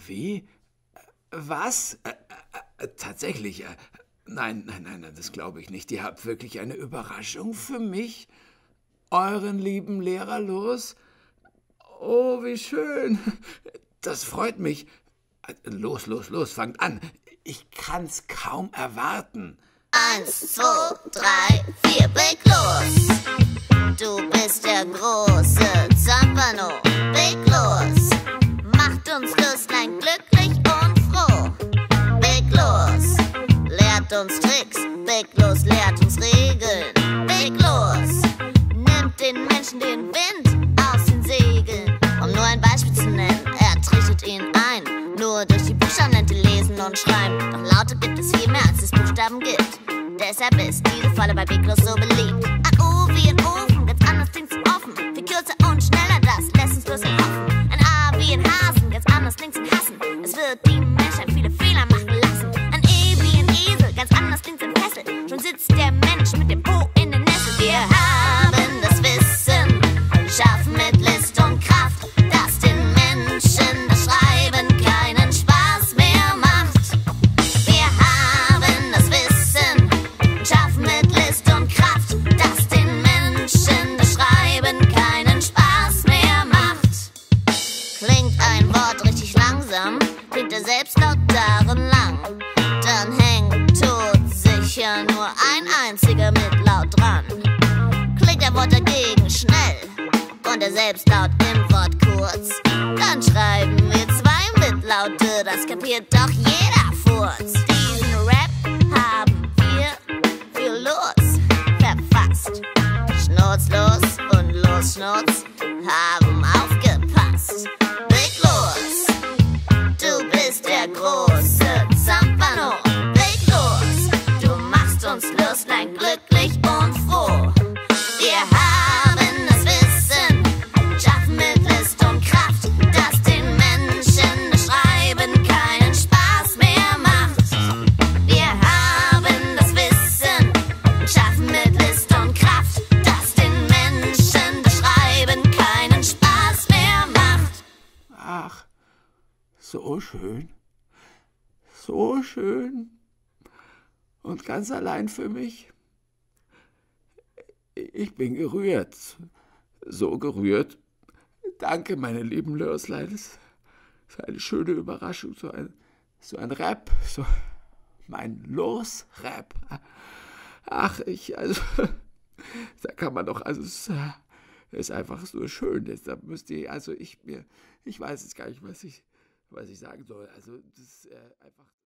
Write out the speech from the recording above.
Wie? Was? Tatsächlich? Nein, das glaube ich nicht. Ihr habt wirklich eine Überraschung für mich? Euren lieben Lehrer los? Oh, wie schön. Das freut mich. Los, fangt an. Ich kann's kaum erwarten. 1, 2, 3, 4, Big los! Du bist der große Zampano. Big los! Macht uns Lustlein glücklich und froh. Big los! Lehrt uns Tricks. Big los, lehrt uns Regeln. Big los! Nimmt den Menschen den Wind aus den Segeln. Um nur ein Beispiel zu nennen, er trichtert ihn ein. Nur durch die Buchstaben nennt ihr Lesen und Schreiben. Doch Laute gibt es viel mehr, als es Buchstaben gibt. Deshalb ist diese Falle bei Big los so beliebt. Ein O wie ein Ofen, ganz anders klingt's offen. Viel kürzer und schneller, das lässt uns bloß hoffen. Ein A wie ein Hasen, ganz anders klingt's im Hassen. Es wird die Menschheit viele Fehler machen lassen. Ein E wie ein Esel, ganz anders klingt's im Fessel. Schon sitzt der Mensch mit dem Po in den Nessel. Wir haben das Wissen, schaffen mit List und Kraft, dass den Menschen das Schreiben keinen Spaß mehr macht. Wir haben das Wissen, schaffen mit List und Kraft, dass den Menschen das Schreiben keinen Spaß mehr macht. Klingt ein Wort richtig langsam, klingt der Selbstlaut darin lang, dann hängt todsicher nur ein einziger Mitlaut dran. Klingt der Wort dagegen schnell und der Selbstlaut im Wort kurz, dann schreiben wir zwei Mitlaute, das kapiert doch jeder Furz. Diesen Rap haben wir für los verfasst. Schnurzlos und Losschnurz haben aufgepasst. Big los, du bist der große Zampano. Big los, du machst uns Lustlein glücklich und froh. Wir haben das Wissen, schaffen mit List und Kraft, dass den Menschen das Schreiben keinen Spaß mehr macht. Wir haben das Wissen, schaffen mit List und Kraft, dass den Menschen das Schreiben keinen Spaß mehr macht. Ach, so schön. So schön. Und ganz allein für mich. Ich bin gerührt. So gerührt. Danke, meine lieben Lörslein. Das ist eine schöne Überraschung. So ein Rap. So mein Los-Rap. Ach, da kann man doch, es ist einfach so schön. Deshalb müsst ihr, ich weiß jetzt gar nicht, was ich sagen soll. Also, das ist einfach.